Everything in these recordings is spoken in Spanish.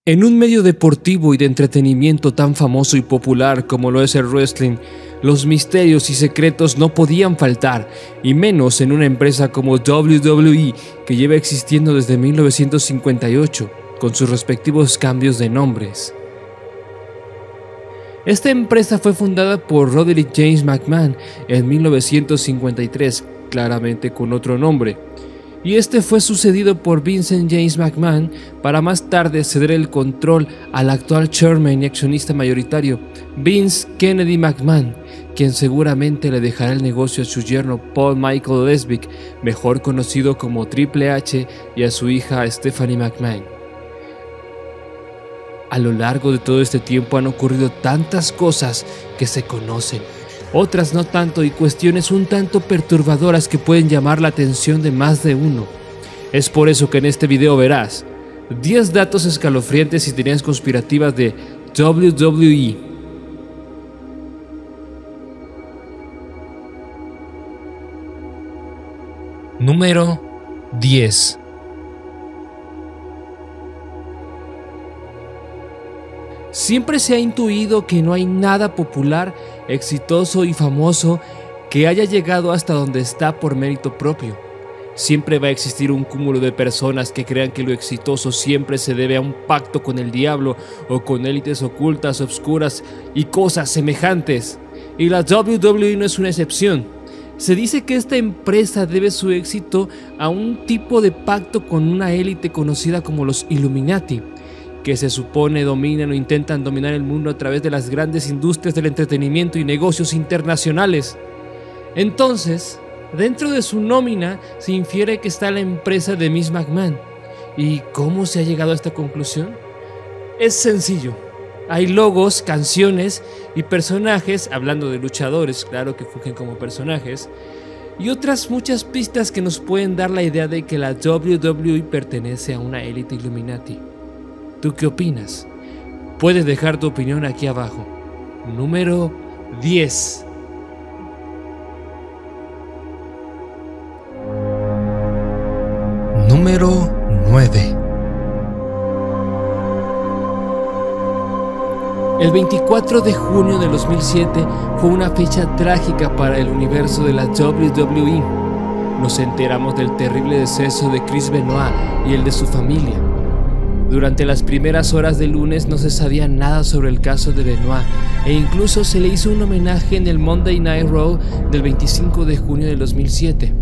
En un medio deportivo y de entretenimiento tan famoso y popular como lo es el wrestling, los misterios y secretos no podían faltar, y menos en una empresa como WWE, que lleva existiendo desde 1958, con sus respectivos cambios de nombres. Esta empresa fue fundada por Roderick James McMahon en 1953, claramente con otro nombre, y este fue sucedido por Vincent James McMahon para más tarde ceder el control al actual chairman y accionista mayoritario, Vince Kennedy McMahon, quien seguramente le dejará el negocio a su yerno Paul Michael Lesbick, mejor conocido como Triple H, y a su hija Stephanie McMahon. A lo largo de todo este tiempo han ocurrido tantas cosas que se conocen, otras no tanto, y cuestiones un tanto perturbadoras que pueden llamar la atención de más de uno. Es por eso que en este video verás 10 datos escalofriantes y teorías conspirativas de WWE. Número 10. Siempre se ha intuido que no hay nada popular, exitoso y famoso que haya llegado hasta donde está por mérito propio. Siempre va a existir un cúmulo de personas que crean que lo exitoso siempre se debe a un pacto con el diablo o con élites ocultas, obscuras y cosas semejantes. Y la WWE no es una excepción. Se dice que esta empresa debe su éxito a un tipo de pacto con una élite conocida como los Illuminati, que se supone dominan o intentan dominar el mundo a través de las grandes industrias del entretenimiento y negocios internacionales. Entonces, dentro de su nómina se infiere que está la empresa de Miss McMahon. ¿Y cómo se ha llegado a esta conclusión? Es sencillo. Hay logos, canciones y personajes, hablando de luchadores, claro, que fungen como personajes, y otras muchas pistas que nos pueden dar la idea de que la WWE pertenece a una élite Illuminati. ¿Tú qué opinas? Puedes dejar tu opinión aquí abajo. Número 10. Número 9. El 24 de junio de 2007 fue una fecha trágica para el universo de la WWE. Nos enteramos del terrible deceso de Chris Benoit y el de su familia. Durante las primeras horas del lunes no se sabía nada sobre el caso de Benoit, e incluso se le hizo un homenaje en el Monday Night Raw del 25 de junio de 2007.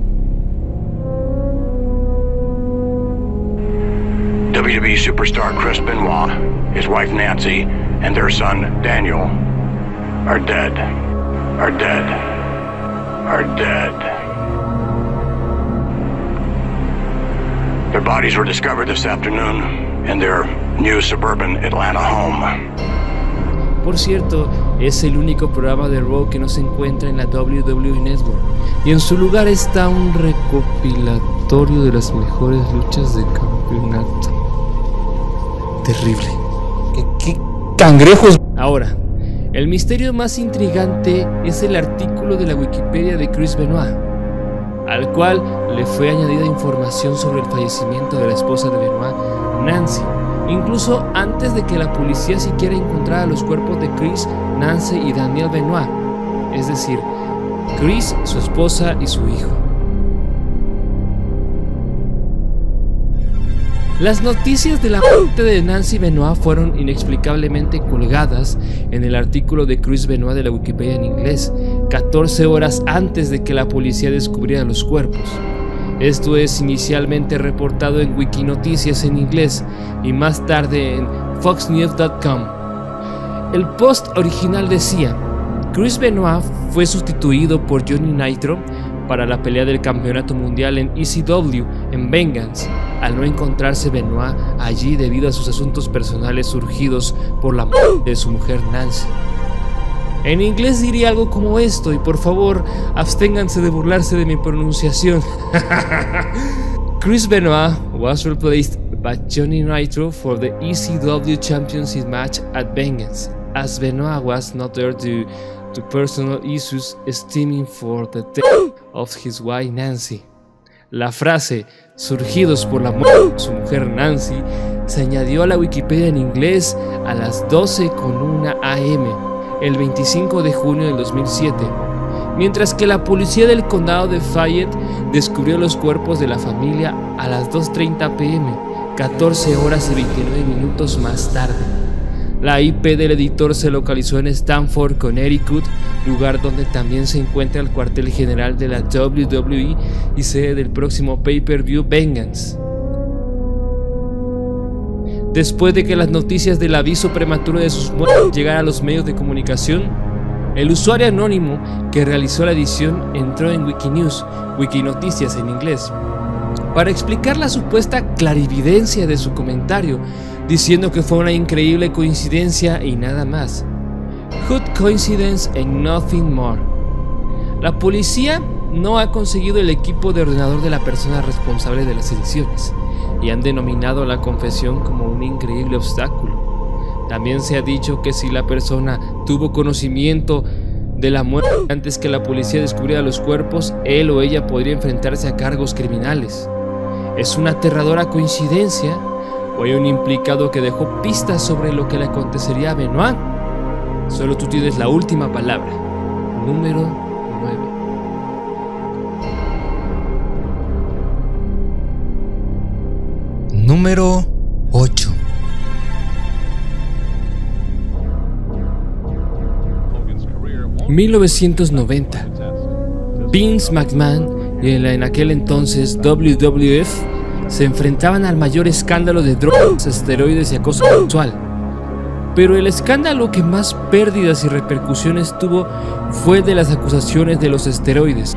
WWE superstar Chris Benoit, his wife Nancy, and their son Daniel are dead. Their bodies were discovered this afternoon in their new suburban Atlanta home. Por cierto, es el único programa de Raw que no se encuentra en la WWE Network, y en su lugar está un recopilatorio de las mejores luchas de campeonato. Terrible. ¿Qué cangrejos? Ahora, el misterio más intrigante es el artículo de la Wikipedia de Chris Benoit, al cual le fue añadida información sobre el fallecimiento de la esposa de Benoit, Nancy, incluso antes de que la policía siquiera encontrara los cuerpos de Chris, Nancy y Daniel Benoit, es decir, Chris, su esposa y su hijo. Las noticias de la muerte de Nancy Benoit fueron inexplicablemente colgadas en el artículo de Chris Benoit de la Wikipedia en inglés, 14 horas antes de que la policía descubriera los cuerpos. Esto es inicialmente reportado en Wikinoticias en inglés y más tarde en foxnews.com. El post original decía: Chris Benoit fue sustituido por Johnny Nitro para la pelea del campeonato mundial en ECW en Vengeance, al no encontrarse Benoit allí debido a sus asuntos personales surgidos por la muerte de su mujer Nancy. En inglés diría algo como esto, y por favor absténganse de burlarse de mi pronunciación. Chris Benoit was replaced by Johnny Nitro for the ECW Championship match at Vengeance, as Benoit was not there due to personal issues stemming for the death of his wife Nancy. La frase "surgidos por la muerte de su mujer Nancy" se añadió a la Wikipedia en inglés a las 12:01 AM, el 25 de junio del 2007, mientras que la policía del condado de Fayette descubrió los cuerpos de la familia a las 2:30 PM, 14 horas y 29 minutos más tarde. La IP del editor se localizó en Stamford, Connecticut, lugar donde también se encuentra el cuartel general de la WWE y sede del próximo pay-per-view Vengeance. Después de que las noticias del aviso prematuro de sus muertes llegaran a los medios de comunicación, el usuario anónimo que realizó la edición entró en Wikinews, Wikinoticias en inglés, para explicar la supuesta clarividencia de su comentario, diciendo que fue una increíble coincidencia y nada más. Good coincidence and nothing more. La policía no ha conseguido el equipo de ordenador de la persona responsable de las ediciones y han denominado la confesión como un increíble obstáculo. También se ha dicho que si la persona tuvo conocimiento de la muerte antes que la policía descubriera los cuerpos, él o ella podría enfrentarse a cargos criminales. ¿Es una aterradora coincidencia o hay un implicado que dejó pistas sobre lo que le acontecería a Benoit? Solo tú tienes la última palabra. Número 9. Número 8. ...1990... Vince McMahon y en aquel entonces WWF se enfrentaban al mayor escándalo de drogas, esteroides y acoso sexual. Pero el escándalo que más pérdidas y repercusiones tuvo fue el de las acusaciones de los esteroides.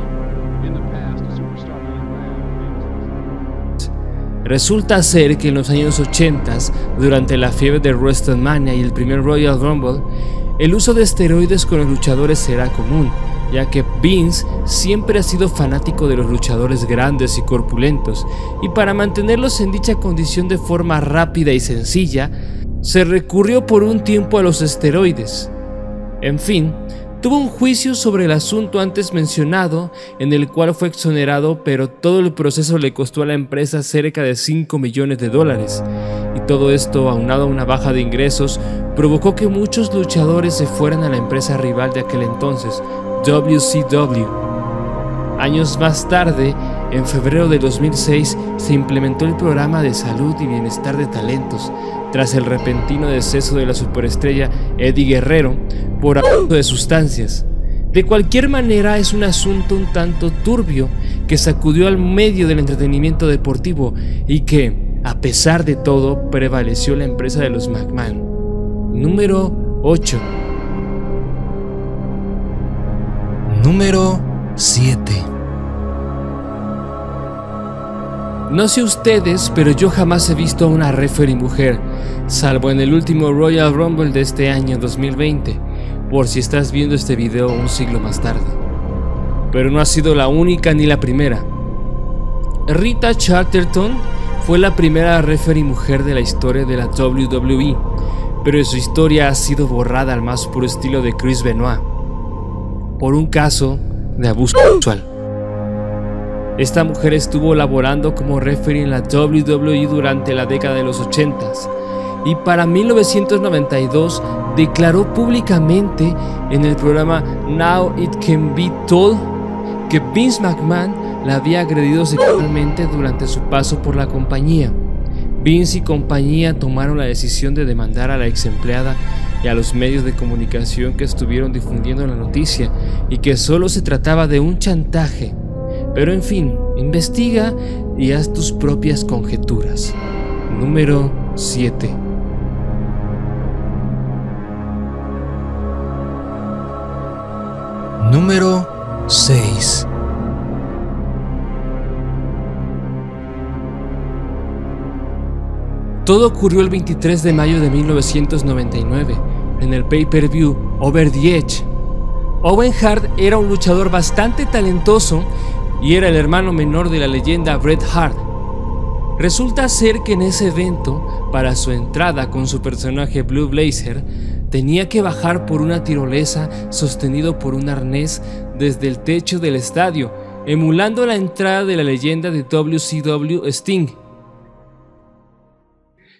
Resulta ser que en los años 80, durante la fiebre de WrestleMania y el primer Royal Rumble, el uso de esteroides con los luchadores era común, ya que Vince siempre ha sido fanático de los luchadores grandes y corpulentos, y para mantenerlos en dicha condición de forma rápida y sencilla, se recurrió por un tiempo a los esteroides. En fin, tuvo un juicio sobre el asunto antes mencionado, en el cual fue exonerado, pero todo el proceso le costó a la empresa cerca de $5 millones, y todo esto, aunado a una baja de ingresos, provocó que muchos luchadores se fueran a la empresa rival de aquel entonces, WCW. Años más tarde, en febrero de 2006, se implementó el programa de salud y bienestar de talentos, tras el repentino deceso de la superestrella Eddie Guerrero por abuso de sustancias. De cualquier manera, es un asunto un tanto turbio que sacudió al medio del entretenimiento deportivo y que, a pesar de todo, prevaleció la empresa de los McMahon. Número 8. Número 7. No sé ustedes, pero yo jamás he visto a una referee mujer, salvo en el último Royal Rumble de este año 2020, por si estás viendo este video un siglo más tarde. Pero no ha sido la única ni la primera. Rita Chatterton fue la primera referee mujer de la historia de la WWE, pero su historia ha sido borrada al más puro estilo de Chris Benoit, por un caso de abuso sexual. Esta mujer estuvo laborando como referee en la WWE durante la década de los 80s y para 1992 declaró públicamente en el programa Now It Can Be Told que Vince McMahon la había agredido sexualmente durante su paso por la compañía. Vince y compañía tomaron la decisión de demandar a la ex empleada y a los medios de comunicación que estuvieron difundiendo la noticia y que solo se trataba de un chantaje. Pero en fin, investiga y haz tus propias conjeturas. Número 7. Número 6. Todo ocurrió el 23 de mayo de 1999, en el pay-per-view Over the Edge. Owen Hart era un luchador bastante talentoso y era el hermano menor de la leyenda Bret Hart. Resulta ser que en ese evento, para su entrada con su personaje Blue Blazer, tenía que bajar por una tirolesa sostenido por un arnés desde el techo del estadio, emulando la entrada de la leyenda de WCW Sting.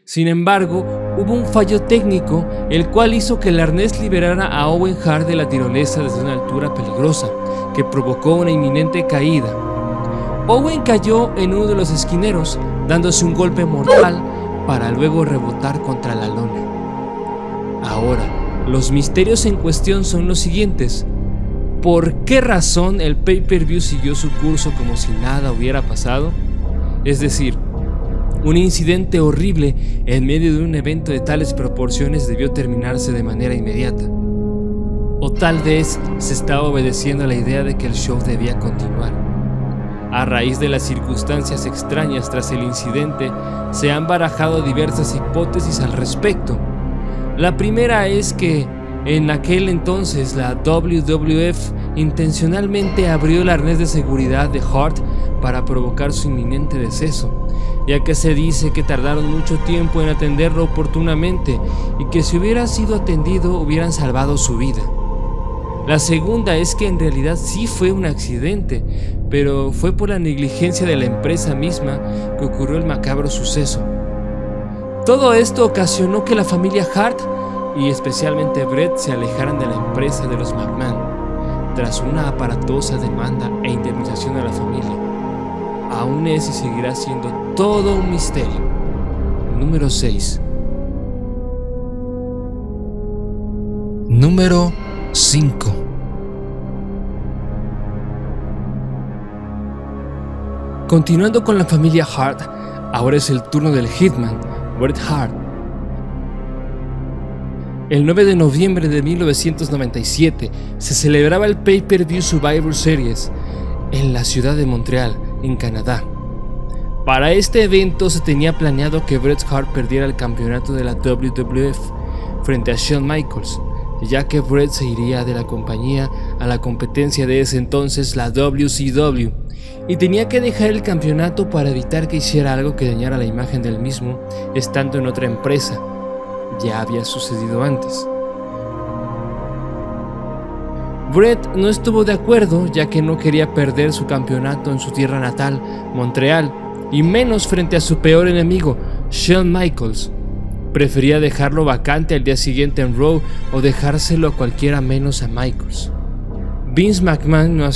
Sin embargo, hubo un fallo técnico, el cual hizo que el arnés liberara a Owen Hart de la tirolesa desde una altura peligrosa, que provocó una inminente caída. Owen cayó en uno de los esquineros, dándose un golpe mortal para luego rebotar contra la lona. Ahora, los misterios en cuestión son los siguientes. ¿Por qué razón el pay-per-view siguió su curso como si nada hubiera pasado? Es decir, un incidente horrible en medio de un evento de tales proporciones debió terminarse de manera inmediata. O tal vez se estaba obedeciendo a la idea de que el show debía continuar. A raíz de las circunstancias extrañas tras el incidente, se han barajado diversas hipótesis al respecto. La primera es que en aquel entonces la WWF intencionalmente abrió el arnés de seguridad de Hart para provocar su inminente deceso, ya que se dice que tardaron mucho tiempo en atenderlo oportunamente y que si hubiera sido atendido hubieran salvado su vida. La segunda es que en realidad sí fue un accidente, pero fue por la negligencia de la empresa misma que ocurrió el macabro suceso. Todo esto ocasionó que la familia Hart y especialmente Bret se alejaran de la empresa de los McMahon, tras una aparatosa demanda e indemnización a la familia. Aún es y seguirá siendo todo un misterio. Número 6. Número 5. Continuando con la familia Hart, ahora es el turno del Hitman, Bret Hart. El 9 de noviembre de 1997 se celebraba el Pay-Per-View Survivor Series en la ciudad de Montreal, en Canadá. Para este evento se tenía planeado que Bret Hart perdiera el campeonato de la WWF frente a Shawn Michaels, ya que Bret se iría de la compañía a la competencia de ese entonces, la WCW, y tenía que dejar el campeonato para evitar que hiciera algo que dañara la imagen del mismo estando en otra empresa. Ya había sucedido antes. Bret no estuvo de acuerdo, ya que no quería perder su campeonato en su tierra natal, Montreal, y menos frente a su peor enemigo, Shawn Michaels. Prefería dejarlo vacante al día siguiente en Raw o dejárselo a cualquiera menos a Michaels. Vince McMahon no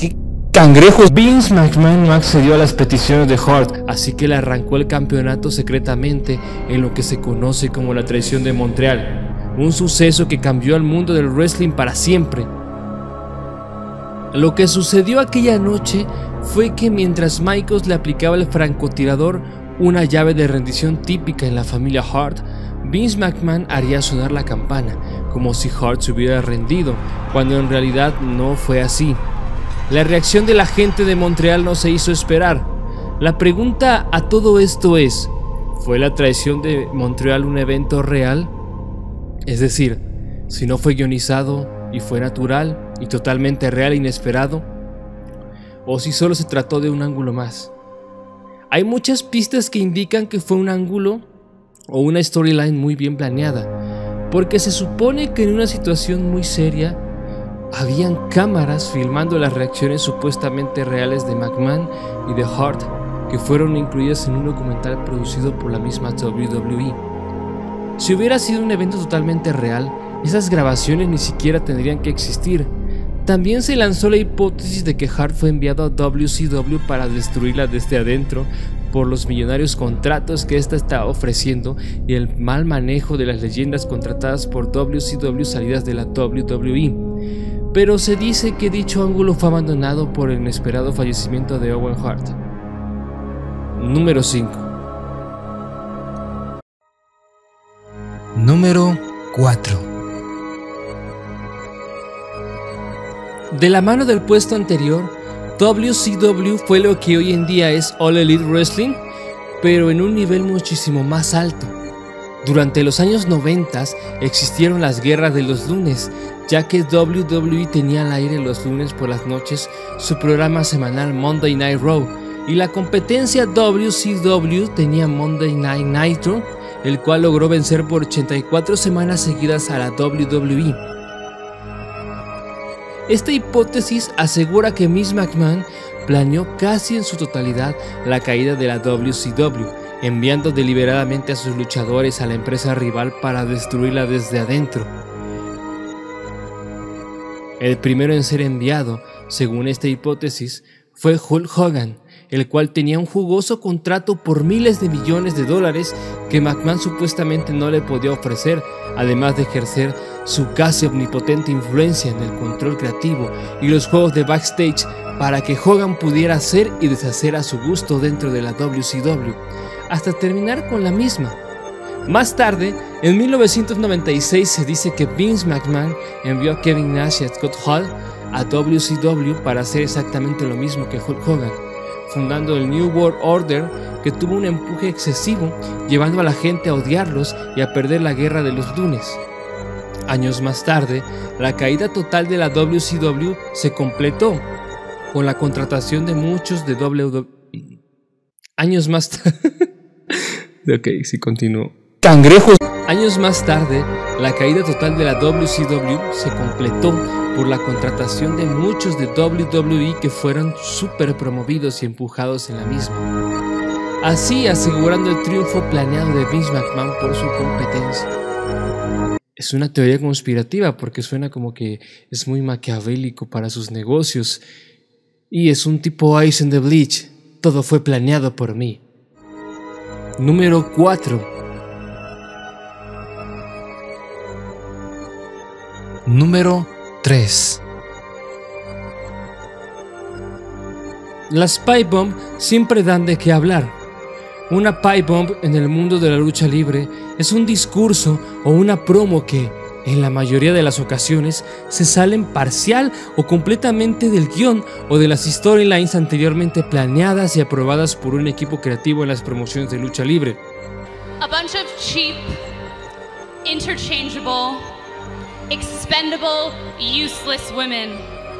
accedió a las peticiones de Hart, así que le arrancó el campeonato secretamente en lo que se conoce como la traición de Montreal, un suceso que cambió al mundo del wrestling para siempre. Lo que sucedió aquella noche fue que mientras Michaels le aplicaba al francotirador, una llave de rendición típica en la familia Hart, Vince McMahon haría sonar la campana, como si Hart se hubiera rendido, cuando en realidad no fue así. La reacción de la gente de Montreal no se hizo esperar. La pregunta a todo esto es, ¿fue la traición de Montreal un evento real? Es decir, si no fue guionizado y fue natural y totalmente real e inesperado, o si solo se trató de un ángulo más. Hay muchas pistas que indican que fue un ángulo o una storyline muy bien planeada, porque se supone que en una situación muy seria habían cámaras filmando las reacciones supuestamente reales de McMahon y de Hart, que fueron incluidas en un documental producido por la misma WWE. Si hubiera sido un evento totalmente real, esas grabaciones ni siquiera tendrían que existir. También se lanzó la hipótesis de que Hart fue enviado a WCW para destruirla desde adentro por los millonarios contratos que ésta estaba ofreciendo y el mal manejo de las leyendas contratadas por WCW salidas de la WWE. Pero se dice que dicho ángulo fue abandonado por el inesperado fallecimiento de Owen Hart. Número 5. Número 4. De la mano del puesto anterior, WCW fue lo que hoy en día es All Elite Wrestling, pero en un nivel muchísimo más alto. Durante los años 90 existieron las guerras de los lunes, ya que WWE tenía al aire los lunes por las noches su programa semanal Monday Night Raw, y la competencia WCW tenía Monday Night Nitro, el cual logró vencer por 84 semanas seguidas a la WWE. Esta hipótesis asegura que Vince McMahon planeó casi en su totalidad la caída de la WCW, enviando deliberadamente a sus luchadores a la empresa rival para destruirla desde adentro. El primero en ser enviado, según esta hipótesis, fue Hulk Hogan, el cual tenía un jugoso contrato por miles de millones de dólares que McMahon supuestamente no le podía ofrecer, además de ejercer su casi omnipotente influencia en el control creativo y los juegos de backstage para que Hogan pudiera hacer y deshacer a su gusto dentro de la WCW, hasta terminar con la misma. Más tarde, en 1996 se dice que Vince McMahon envió a Kevin Nash y a Scott Hall a WCW para hacer exactamente lo mismo que Hulk Hogan, fundando el New World Order, que tuvo un empuje excesivo, llevando a la gente a odiarlos y a perder la guerra de los lunes. Años más tarde, la caída total de la WCW se completó con la contratación de muchos de WWE. Años más tarde... Ok, sí, continúo. ¡Cangrejos! Años más tarde, la caída total de la WCW se completó por la contratación de muchos de WWE que fueron súper promovidos y empujados en la misma, así asegurando el triunfo planeado de Vince McMahon por su competencia. Es una teoría conspirativa porque suena como que es muy maquiavélico para sus negocios y es un tipo Ice in the Bleach, todo fue planeado por mí. Número 4. Número 3. Las pipe bomb siempre dan de qué hablar. Una pipe bomb en el mundo de la lucha libre es un discurso o una promo que, en la mayoría de las ocasiones, se salen parcial o completamente del guión o de las storylines anteriormente planeadas y aprobadas por un equipo creativo en las promociones de lucha libre. A bunch of cheap, interchangeable, expendable, useless women.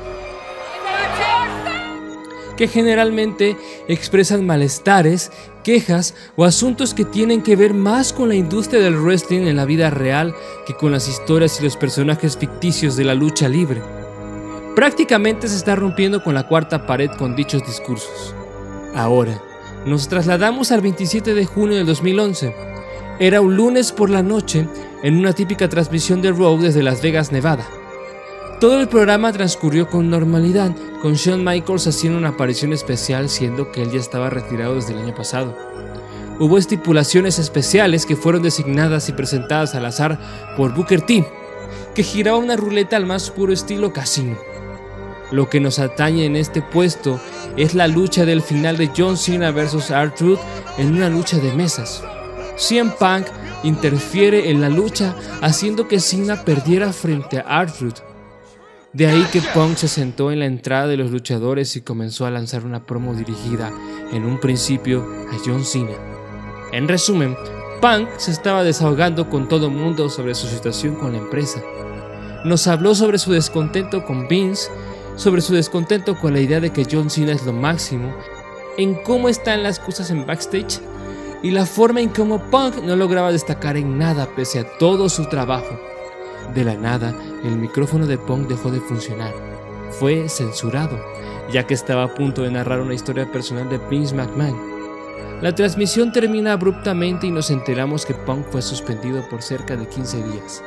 Que generalmente expresan malestares, quejas o asuntos que tienen que ver más con la industria del wrestling en la vida real que con las historias y los personajes ficticios de la lucha libre. Prácticamente se está rompiendo con la cuarta pared con dichos discursos. Ahora, nos trasladamos al 27 de junio del 2011. Era un lunes por la noche en una típica transmisión de Raw desde Las Vegas, Nevada. Todo el programa transcurrió con normalidad, con Shawn Michaels haciendo una aparición especial, siendo que él ya estaba retirado desde el año pasado. Hubo estipulaciones especiales que fueron designadas y presentadas al azar por Booker T, que giraba una ruleta al más puro estilo casino. Lo que nos atañe en este puesto es la lucha del final de John Cena vs R-Truth en una lucha de mesas. CM Punk interfiere en la lucha haciendo que Cena perdiera frente a R-Truth. De ahí que Punk se sentó en la entrada de los luchadores y comenzó a lanzar una promo dirigida en un principio a John Cena. En resumen, Punk se estaba desahogando con todo el mundo sobre su situación con la empresa. Nos habló sobre su descontento con Vince, sobre su descontento con la idea de que John Cena es lo máximo, en cómo están las cosas en backstage y la forma en cómo Punk no lograba destacar en nada pese a todo su trabajo. De la nada, el micrófono de Punk dejó de funcionar. Fue censurado, ya que estaba a punto de narrar una historia personal de Vince McMahon. La transmisión termina abruptamente y nos enteramos que Punk fue suspendido por cerca de 15 días.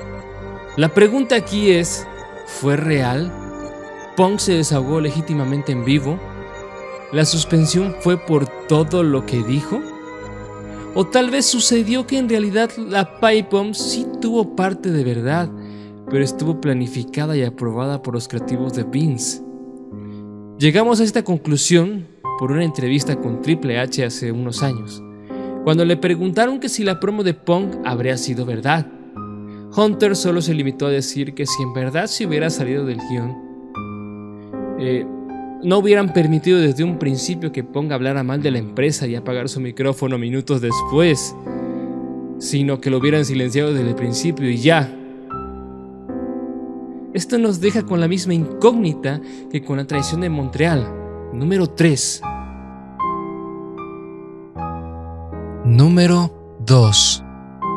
La pregunta aquí es, ¿fue real? ¿Punk se desahogó legítimamente en vivo? ¿La suspensión fue por todo lo que dijo? O tal vez sucedió que en realidad la pipe bomb sí tuvo parte de verdad, pero estuvo planificada y aprobada por los creativos de Vince. Llegamos a esta conclusión por una entrevista con Triple H hace unos años, cuando le preguntaron que si la promo de Punk habría sido verdad. Hunter solo se limitó a decir que si en verdad se hubiera salido del guión, no hubieran permitido desde un principio que Punk hablara mal de la empresa y apagar su micrófono minutos después, sino que lo hubieran silenciado desde el principio y ya. Esto nos deja con la misma incógnita que con la traición de Montreal. Número 3. Número 2.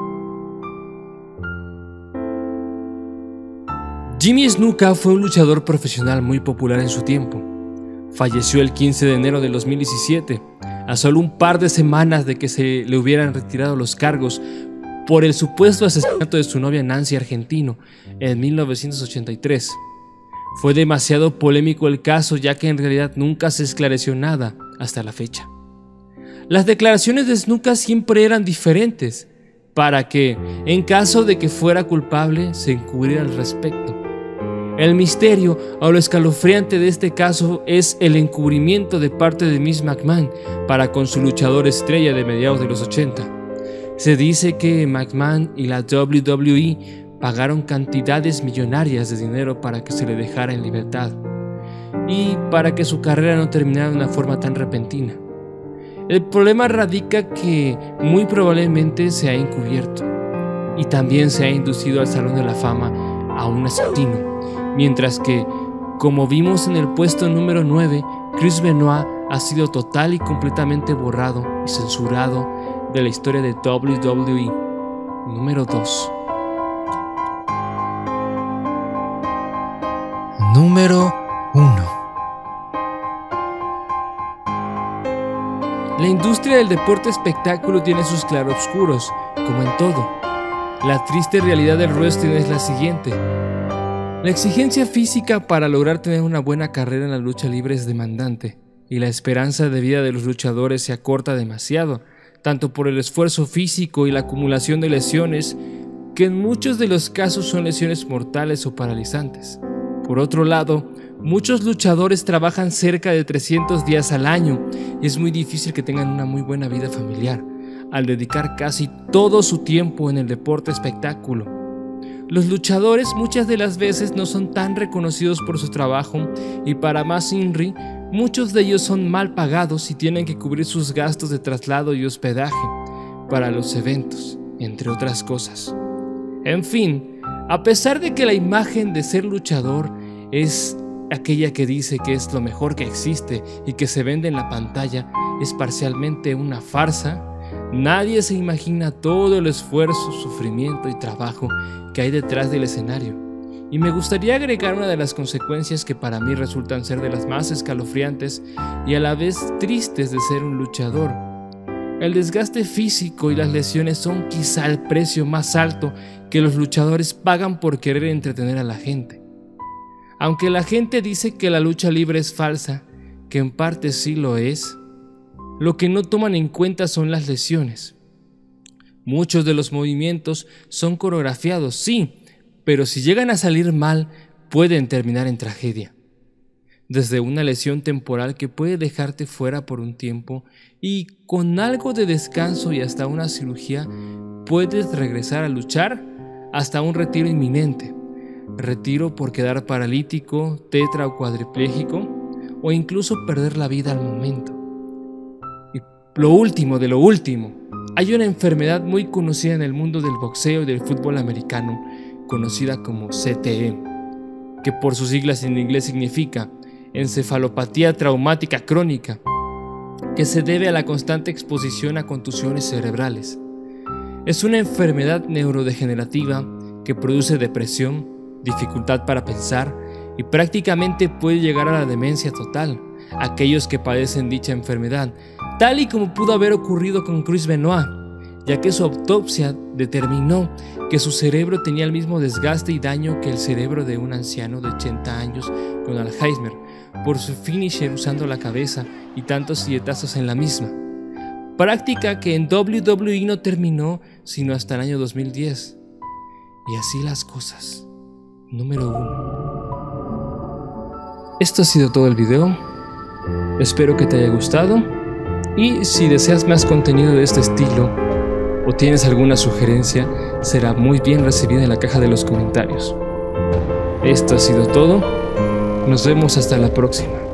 Jimmy Snuka fue un luchador profesional muy popular en su tiempo. Falleció el 15 de enero de 2017, a solo un par de semanas de que se le hubieran retirado los cargos por el supuesto asesinato de su novia Nancy Argentino en 1983. Fue demasiado polémico el caso, ya que en realidad nunca se esclareció nada hasta la fecha. Las declaraciones de Snuka siempre eran diferentes, para que, en caso de que fuera culpable, se encubriera al respecto. El misterio o lo escalofriante de este caso es el encubrimiento de parte de Miss McMahon para con su luchador estrella de mediados de los 80. Se dice que McMahon y la WWE pagaron cantidades millonarias de dinero para que se le dejara en libertad y para que su carrera no terminara de una forma tan repentina. El problema radica que muy probablemente se ha encubierto y también se ha inducido al Salón de la Fama a un asesino, mientras que, como vimos en el puesto número 9, Chris Benoit ha sido total y completamente borrado y censurado de la historia de WWE. Número 2. Número 1. La industria del deporte espectáculo tiene sus claroscuros, como en todo. La triste realidad del wrestling es la siguiente. La exigencia física para lograr tener una buena carrera en la lucha libre es demandante, y la esperanza de vida de los luchadores se acorta demasiado, tanto por el esfuerzo físico y la acumulación de lesiones, que en muchos de los casos son lesiones mortales o paralizantes. Por otro lado, muchos luchadores trabajan cerca de 300 días al año y es muy difícil que tengan una muy buena vida familiar, al dedicar casi todo su tiempo en el deporte espectáculo. Los luchadores muchas de las veces no son tan reconocidos por su trabajo y para más inri, muchos de ellos son mal pagados y tienen que cubrir sus gastos de traslado y hospedaje para los eventos, entre otras cosas. En fin, a pesar de que la imagen de ser luchador es aquella que dice que es lo mejor que existe y que se vende en la pantalla, es parcialmente una farsa, nadie se imagina todo el esfuerzo, sufrimiento y trabajo que hay detrás del escenario. Y me gustaría agregar una de las consecuencias que para mí resultan ser de las más escalofriantes y a la vez tristes de ser un luchador. El desgaste físico y las lesiones son quizá el precio más alto que los luchadores pagan por querer entretener a la gente. Aunque la gente dice que la lucha libre es falsa, que en parte sí lo es, lo que no toman en cuenta son las lesiones. Muchos de los movimientos son coreografiados, sí, pero si llegan a salir mal, pueden terminar en tragedia. Desde una lesión temporal que puede dejarte fuera por un tiempo y con algo de descanso y hasta una cirugía, puedes regresar a luchar hasta un retiro inminente. Retiro por quedar paralítico, tetra o cuadripléjico o incluso perder la vida al momento. Y lo último de lo último, hay una enfermedad muy conocida en el mundo del boxeo y del fútbol americano, conocida como CTE, que por sus siglas en inglés significa encefalopatía traumática crónica, que se debe a la constante exposición a contusiones cerebrales. Es una enfermedad neurodegenerativa que produce depresión, dificultad para pensar y prácticamente puede llegar a la demencia total aquellos que padecen dicha enfermedad, tal y como pudo haber ocurrido con Chris Benoit, ya que su autopsia determinó que su cerebro tenía el mismo desgaste y daño que el cerebro de un anciano de 80 años con Alzheimer, por su finisher usando la cabeza y tantos silletazos en la misma. Práctica que en WWE no terminó sino hasta el año 2010. Y así las cosas. Número 1. Esto ha sido todo el video. Espero que te haya gustado. Y si deseas más contenido de este estilo o tienes alguna sugerencia, será muy bien recibida en la caja de los comentarios. Esto ha sido todo. Nos vemos hasta la próxima.